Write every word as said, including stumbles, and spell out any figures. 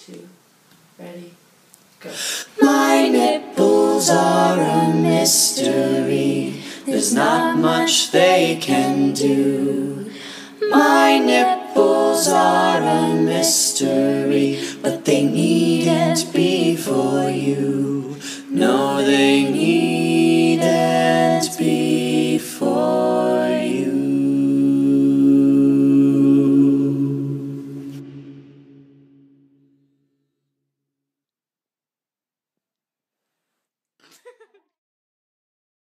two, ready, go. My nipples are a mystery. There's not much they can do. My nipples are a mystery, but they need